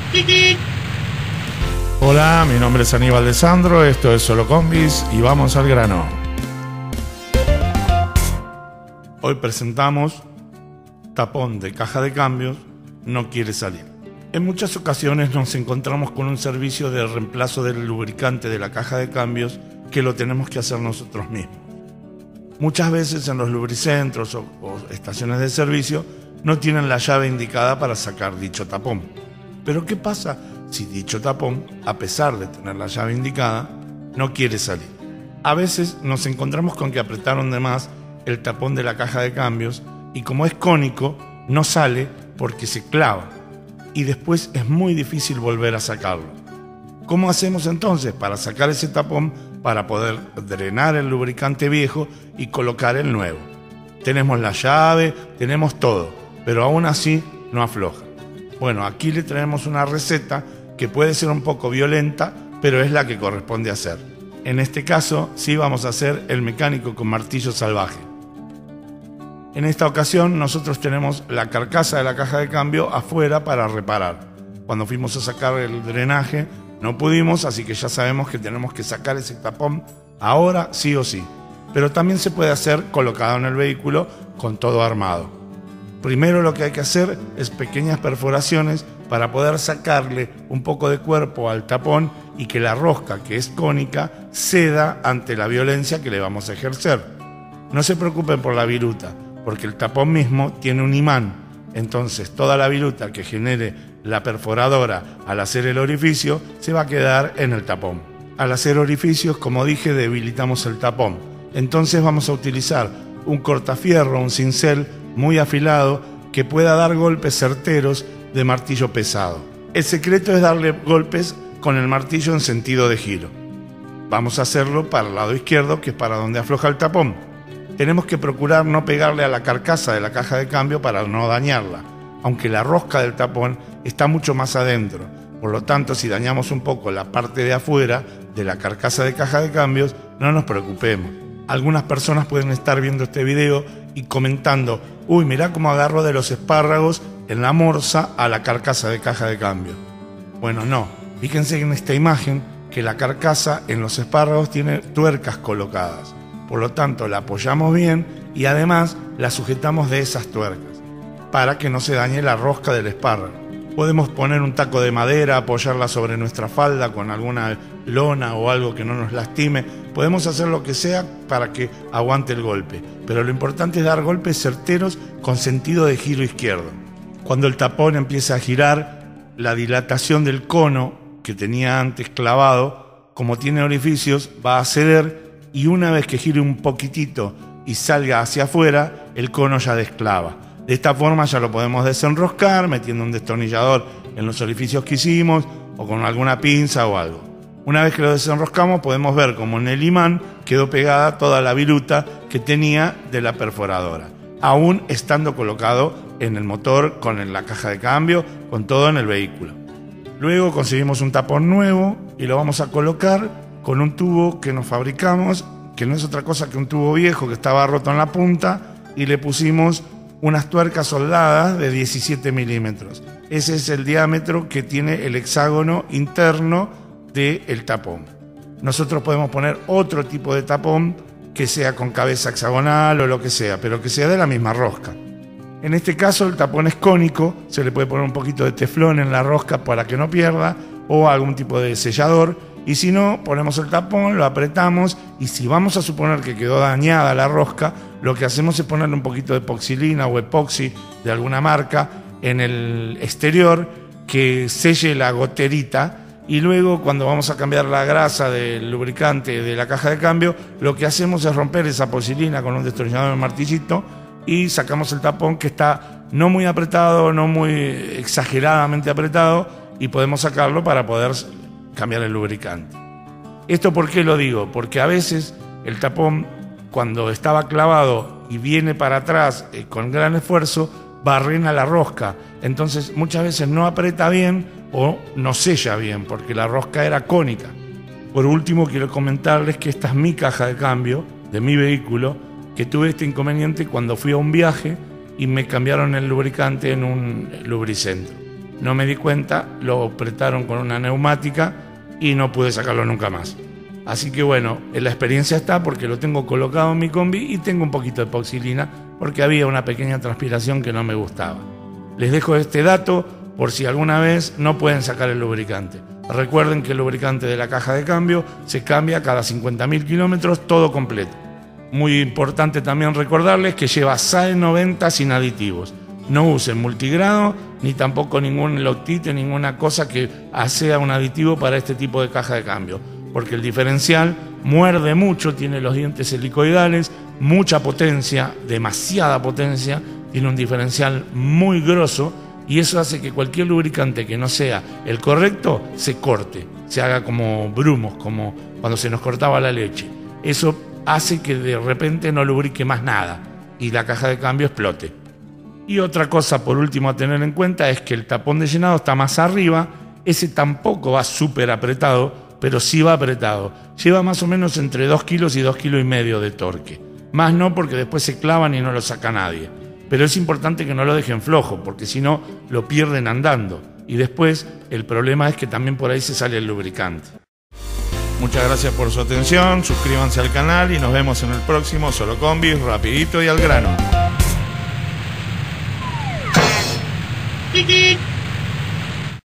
Hola, mi nombre es Aníbal de Sandro, esto es Solo Combis y vamos al grano. Hoy presentamos tapón de caja de cambios, no quiere salir. En muchas ocasiones nos encontramos con un servicio de reemplazo del lubricante de la caja de cambios que lo tenemos que hacer nosotros mismos. Muchas veces en los lubricentros o estaciones de servicio no tienen la llave indicada para sacar dicho tapón. Pero ¿qué pasa si dicho tapón, a pesar de tener la llave indicada, no quiere salir? A veces nos encontramos con que apretaron de más el tapón de la caja de cambios y como es cónico, no sale porque se clava y después es muy difícil volver a sacarlo. ¿Cómo hacemos entonces para sacar ese tapón para poder drenar el lubricante viejo y colocar el nuevo? Tenemos la llave, tenemos todo, pero aún así no afloja. Bueno, aquí le traemos una receta que puede ser un poco violenta, pero es la que corresponde hacer. En este caso, sí vamos a hacer el mecánico con martillo salvaje. En esta ocasión, nosotros tenemos la carcasa de la caja de cambio afuera para reparar. Cuando fuimos a sacar el drenaje, no pudimos, así que ya sabemos que tenemos que sacar ese tapón ahora sí o sí. Pero también se puede hacer colocado en el vehículo con todo armado. Primero lo que hay que hacer es pequeñas perforaciones para poder sacarle un poco de cuerpo al tapón y que la rosca, que es cónica, ceda ante la violencia que le vamos a ejercer. No se preocupen por la viruta, porque el tapón mismo tiene un imán. Entonces toda la viruta que genere la perforadora al hacer el orificio se va a quedar en el tapón. Al hacer orificios, como dije, debilitamos el tapón. Entonces vamos a utilizar un cortafierro, un cincel muy afilado que pueda dar golpes certeros de martillo pesado. El secreto es darle golpes con el martillo en sentido de giro. Vamos a hacerlo para el lado izquierdo, que es para donde afloja el tapón. Tenemos que procurar no pegarle a la carcasa de la caja de cambio para no dañarla, aunque la rosca del tapón está mucho más adentro. Por lo tanto, si dañamos un poco la parte de afuera de la carcasa de caja de cambios, no nos preocupemos. Algunas personas pueden estar viendo este video y comentando: uy, mirá cómo agarro de los espárragos en la morsa a la carcasa de caja de cambio. Bueno, no. Fíjense en esta imagen que la carcasa en los espárragos tiene tuercas colocadas. Por lo tanto, la apoyamos bien y además la sujetamos de esas tuercas para que no se dañe la rosca del espárrago. Podemos poner un taco de madera, apoyarla sobre nuestra falda con alguna lona o algo que no nos lastime. Podemos hacer lo que sea para que aguante el golpe, pero lo importante es dar golpes certeros con sentido de giro izquierdo. Cuando el tapón empieza a girar, la dilatación del cono que tenía antes clavado, como tiene orificios, va a ceder y una vez que gire un poquitito y salga hacia afuera, el cono ya desclava. De esta forma ya lo podemos desenroscar metiendo un destornillador en los orificios que hicimos o con alguna pinza o algo. Una vez que lo desenroscamos podemos ver como en el imán quedó pegada toda la viruta que tenía de la perforadora, aún estando colocado en el motor, con la caja de cambio, con todo en el vehículo. Luego conseguimos un tapón nuevo y lo vamos a colocar con un tubo que nos fabricamos, que no es otra cosa que un tubo viejo que estaba roto en la punta, y le pusimos unas tuercas soldadas de 17 milímetros. Ese es el diámetro que tiene el hexágono interno del tapón. Nosotros podemos poner otro tipo de tapón que sea con cabeza hexagonal o lo que sea, pero que sea de la misma rosca. En este caso el tapón es cónico, se le puede poner un poquito de teflón en la rosca para que no pierda o algún tipo de sellador, y si no, ponemos el tapón, lo apretamos y si vamos a suponer que quedó dañada la rosca, lo que hacemos es ponerle un poquito de epoxilina o epoxi de alguna marca en el exterior que selle la goterita, y luego cuando vamos a cambiar la grasa del lubricante de la caja de cambio, lo que hacemos es romper esa epoxilina con un destornillador de martillito y sacamos el tapón que está no muy apretado, no muy exageradamente apretado, y podemos sacarlo para poder cambiar el lubricante. ¿Esto por qué lo digo? Porque a veces el tapón, cuando estaba clavado y viene para atrás con gran esfuerzo, barrena la rosca. Entonces muchas veces no aprieta bien o no sella bien porque la rosca era cónica. Por último, quiero comentarles que esta es mi caja de cambio de mi vehículo, que tuve este inconveniente cuando fui a un viaje y me cambiaron el lubricante en un lubricentro. no me di cuenta, lo apretaron con una neumática y no pude sacarlo nunca más. Así que bueno, la experiencia está porque lo tengo colocado en mi combi y tengo un poquito de epoxilina porque había una pequeña transpiración que no me gustaba. Les dejo este dato por si alguna vez no pueden sacar el lubricante. Recuerden que el lubricante de la caja de cambio se cambia cada 50.000 kilómetros todo completo. Muy importante también recordarles que lleva SAE 90 sin aditivos. No usen multigrado ni tampoco ningún Loctite, ninguna cosa que sea un aditivo para este tipo de caja de cambio, porque el diferencial muerde mucho, tiene los dientes helicoidales, mucha potencia, demasiada potencia, tiene un diferencial muy grosso y eso hace que cualquier lubricante que no sea el correcto se corte, se haga como brumos, como cuando se nos cortaba la leche. Eso hace que de repente no lubrique más nada y la caja de cambio explote. Y otra cosa por último a tener en cuenta es que el tapón de llenado está más arriba, ese tampoco va súper apretado, pero sí va apretado. Lleva más o menos entre 2 kilos y 2,5 kilos de torque. Más no porque después se clavan y no lo saca nadie. Pero es importante que no lo dejen flojo, porque si no lo pierden andando. Y después el problema es que también por ahí se sale el lubricante. Muchas gracias por su atención, suscríbanse al canal y nos vemos en el próximo Solo Combis, rapidito y al grano.